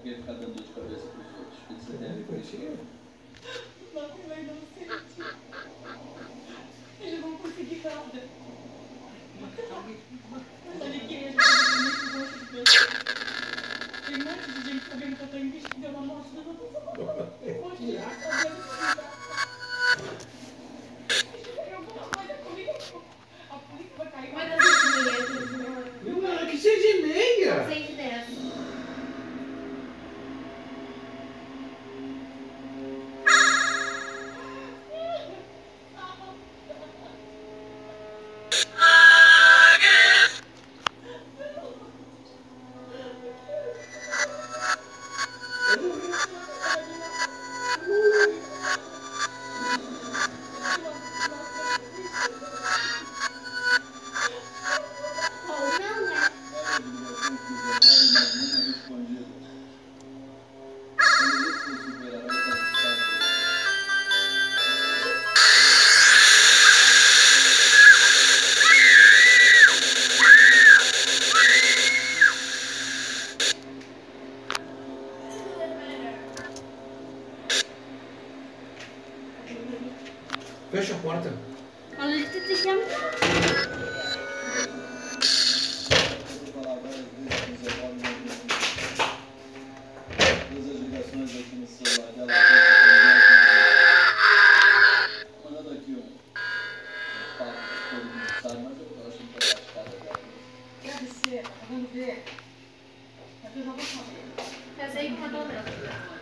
porque ficar dando dor de cabeça pros outros. O que você tem a ver com isso? Não, mas não sei. Eles vão conseguir nada. Mas olha que eles vão conseguir muito gosto de tem um monte de gente sabendo que eu tô investigando a morte da outra pessoa. Tem um monte de gente sabendo que tem alguma coisa comigo. A polícia vai cair. Vai dar 6h30. Não, que 6h30? 6h10. Fecha a porta. Olha, ele te chama. Todas as ligações aqui no celular dela. Mandando aqui um papo que todo mundo sabe, mas eu acho que não tá dela. Deve ser, vamos ver. Eu não vou saber. Eu sei que mandou não.